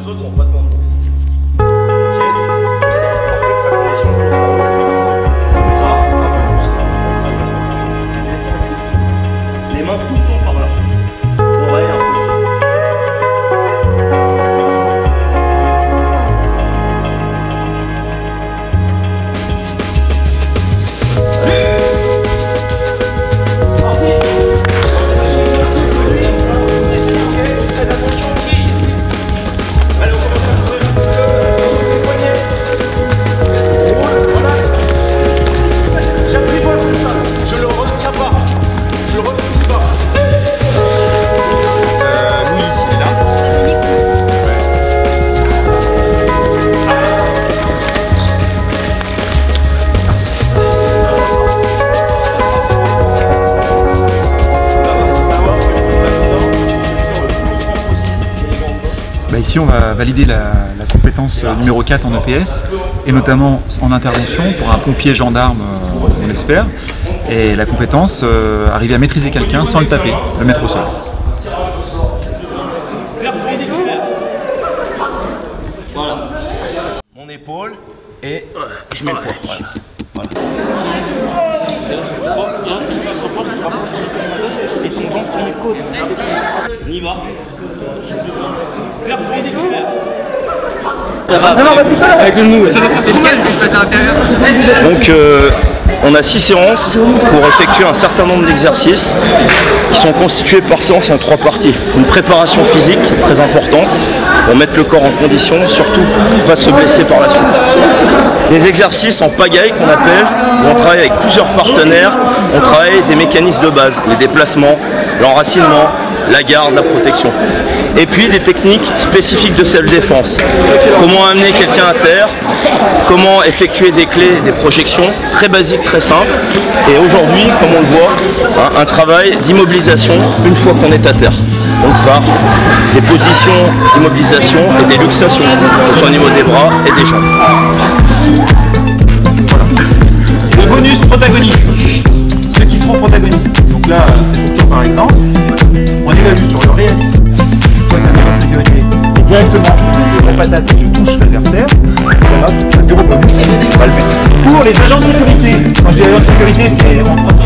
autres n'ont pas de bande densité. Ok, c'est important que la condition de comme ça, les mains tout le temps par là. Oreille un peu. Ici, on va valider la compétence numéro 4 en EPS, et notamment en intervention pour un pompier gendarme, on l'espère, et la compétence, arriver à maîtriser quelqu'un sans le taper, le mettre au sol. Voilà. Mon épaule, et je mets le poids. Voilà. Et ton ventre sur mes côtes. On y va. Perpendiculaire. Ça va. Non, avec le nous. C'est lequel que je passe à l'intérieur? Donc, on a 6 séances pour effectuer un certain nombre d'exercices qui sont constitués par séance en 3 parties. Une préparation physique très importante pour mettre le corps en condition, surtout pour ne pas se blesser par la suite. Des exercices en pagaille qu'on appelle, où on travaille avec plusieurs partenaires, on travaille des mécanismes de base, les déplacements, l'enracinement, la garde, la protection. Et puis des techniques spécifiques de self-défense. Comment amener quelqu'un à terre, comment effectuer des clés, des projections, très basiques, très simples. Et aujourd'hui, comme on le voit, un travail d'immobilisation une fois qu'on est à terre. Donc par des positions d'immobilisation et des luxations, que ce soit au niveau des bras et des jambes. Le bonus protagoniste. Ceux qui seront protagonistes. Donc là, c'est pour toi par exemple. On évalue sur le réalisme. Toi, tu as la sécurité. Et directement, je mets mon patate et je touche l'adversaire. Voilà, ça 0 bonus. Pas le but. Pour les agents de sécurité. Quand je dis agents de sécurité, c'est...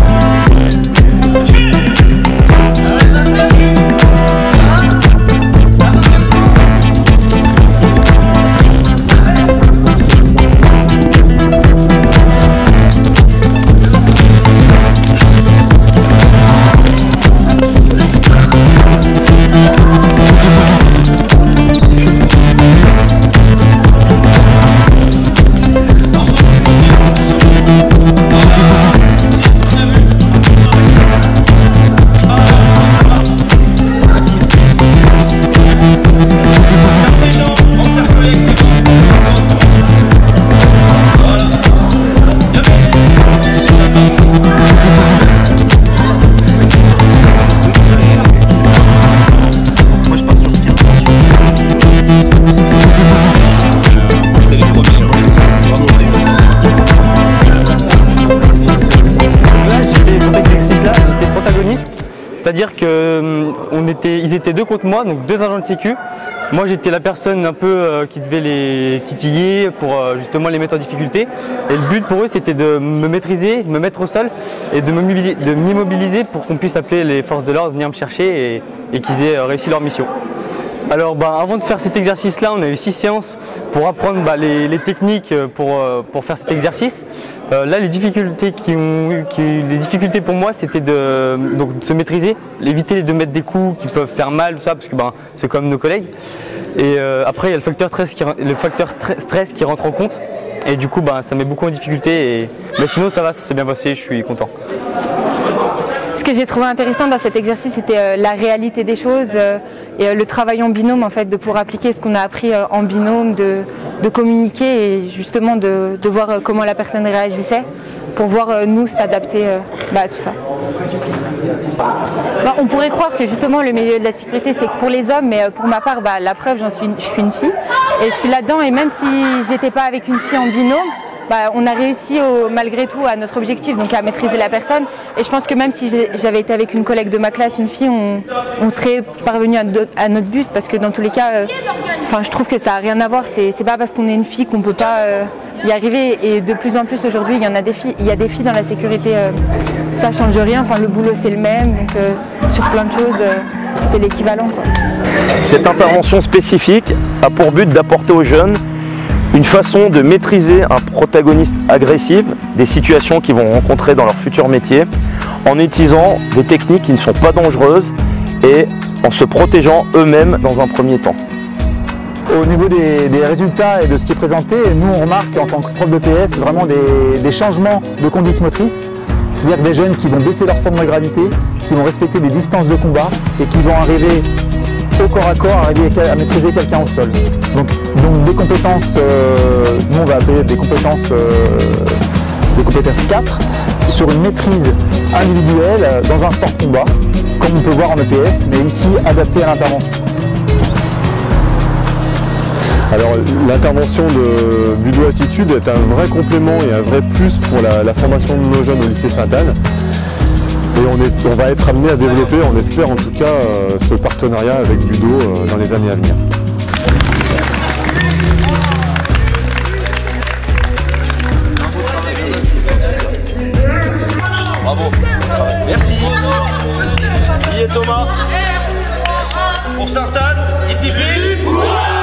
C'est-à-dire qu'ils étaient 2 contre moi, donc 2 agents de sécu. Moi j'étais la personne un peu qui devait les titiller pour justement les mettre en difficulté. Et le but pour eux c'était de me maîtriser, de me mettre au sol et de m'immobiliser pour qu'on puisse appeler les forces de l'ordre, venir me chercher et qu'ils aient réussi leur mission. Alors avant de faire cet exercice là, on a eu 6 séances pour apprendre les techniques pour faire cet exercice. Là les difficultés pour moi c'était de se maîtriser, éviter de mettre des coups qui peuvent faire mal, tout ça, parce que c'est comme nos collègues. Et après il y a le facteur stress qui rentre en compte. Et du coup ça met beaucoup en difficulté. Mais sinon ça va, ça s'est bien passé, je suis content. Ce que j'ai trouvé intéressant dans cet exercice, c'était la réalité des choses et le travail en binôme, en fait, de pouvoir appliquer ce qu'on a appris en binôme, de communiquer et justement de voir comment la personne réagissait pour voir nous s'adapter à tout ça. On pourrait croire que justement le milieu de la sécurité c'est que pour les hommes, mais pour ma part, la preuve, je suis une fille et je suis là-dedans, et même si j'étais pas avec une fille en binôme, on a réussi malgré tout à notre objectif, donc à maîtriser la personne. Et je pense que même si j'avais été avec une collègue de ma classe, une fille, on serait parvenu à notre but, parce que dans tous les cas, je trouve que ça n'a rien à voir. C'est pas parce qu'on est une fille qu'on peut pas y arriver. Et de plus en plus aujourd'hui, il y a des filles dans la sécurité. Ça change rien. Le boulot c'est le même, donc sur plein de choses, c'est l'équivalent. Cette intervention spécifique a pour but d'apporter aux jeunes une façon de maîtriser un protagoniste agressif, des situations qu'ils vont rencontrer dans leur futur métier, en utilisant des techniques qui ne sont pas dangereuses et en se protégeant eux-mêmes dans un premier temps. Au niveau des résultats et de ce qui est présenté, nous on remarque en tant que prof de PS vraiment des changements de conduite motrice, c'est-à-dire des jeunes qui vont baisser leur centre de gravité, qui vont respecter des distances de combat et qui vont arriver au corps à corps, arriver à maîtriser quelqu'un au sol. Donc des compétences, nous on va appeler des compétences 4, sur une maîtrise individuelle dans un sport combat, comme on peut voir en EPS, mais ici adapté à l'intervention. Alors l'intervention de Budo Attitude est un vrai complément et un vrai plus pour la formation de nos jeunes au lycée Sainte-Anne. Et on va être amené à développer, on espère en tout cas, ce partenariat avec Budo dans les années à venir. Bravo. Merci. Qui est Thomas? Pour Sainte-Anne, hippie.